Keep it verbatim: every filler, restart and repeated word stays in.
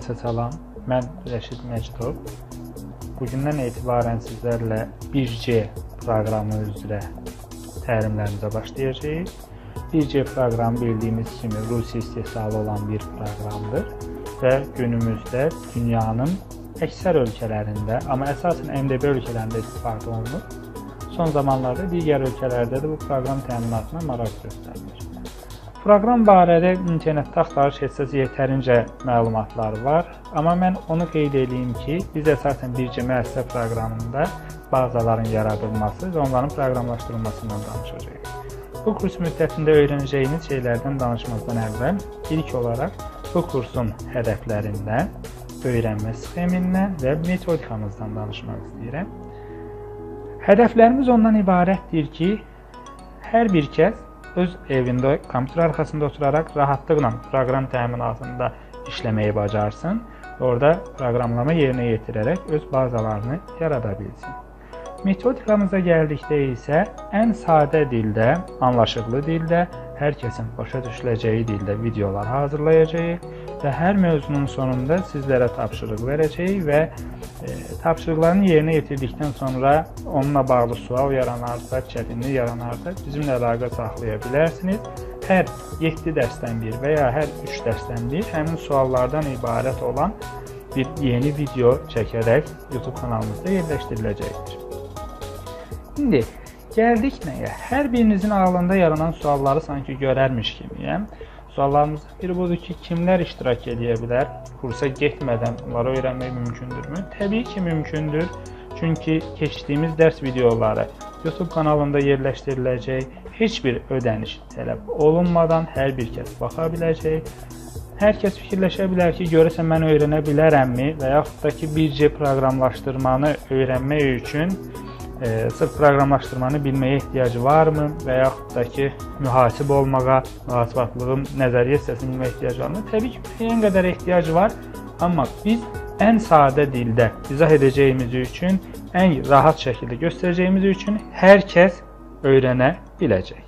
Səsə salam, mən Rəşid Məcidov. Bugündən etibarən sizlərlə bir C proqramı üzrə təlimlərimizə başlayacağıq. bir C proqramı bildiyimiz kimi Rusiya istehsalı olan bir proqramdır və günümüzdə dünyanın əksər ölkələrində, amma əsasən M D B ölkələrində istifadə olunur. Son zamanlarda digər ölkələrdə də bu proqram təminatına maraq göstərilir. Proqram barədə internetdə axtarış etsəz yetərincə məlumatlar var, amma mən onu qeyd edeyim ki, biz əsasən bir C müəssisə proqramında bazaların yaradılması və onların proqramlaşdırılmasından danışacağıq. Bu kurs müddətində öyrənəcəyiniz şeylərdən danışmazdan əvvəl ilk olaraq bu kursun hədəflərindən, öyrənmə sxemindən və metodikamızdan danışmaq istəyirəm. Hədəflərimiz ondan ibarətdir ki, hər bir kəs öz evində, kompüter arxasında oturaraq rahatlıqla proqram təminatında işləməyi bacarsın və orada proqramlama yerinə yetirərək öz bazalarını yarada bilsin. Metodikamıza gəldikdə isə ən sadə dildə, anlaşıqlı dildə, hər kəsin başa düşüləcəyi dildə videolar hazırlayacağıq və hər mövzunun sonunda sizlərə tapşırıq verəcəyik və e, tapşırıqlarını yerinə yetirdikdən sonra onunla bağlı sual yaranarsa, çətinlik yaranarsa bizimlə əlaqə saxlaya bilərsiniz. Hər yeddi dərsdən bir və ya hər üç dərsdən bir həmin suallardan ibarət olan bir yeni video çəkərək YouTube kanalımızda yerləşdiriləcəkdir. İndi gəldik nəyə? Hər birinizin ağlında yaranan sualları sanki görərmiş kimiyəm. Suallarımızdan biri budur ki, kimlər iştirak edə bilər? Kursa getmədən bunları öyrənmək mümkündürmü? Təbii ki, mümkündür. Çünki keçdiyimiz dərs videoları YouTube kanalında yerləşdiriləcək, heç bir ödəniş tələb olunmadan hər bir kəs baxa biləcək. Hər kəs fikirləşə bilər ki, görəsən mən öyrənə bilərəmmi və yaxud da ki, bir C proqramlaşdırmanı öyrənmək üçün E, sırf proqramlaşdırmanı bilməyə ehtiyacı varmı və yaxud da ki, mühasib olmağa, mühasibatlığın nəzəriyyə hissəsini bilməyə ehtiyacı varmı? Təbii ki, müəyyən qədər ehtiyacı var, amma biz ən sadə dildə izah edəcəyimiz üçün, ən rahat şəkildə göstərəcəyimiz üçün hər kəs öyrənə biləcək.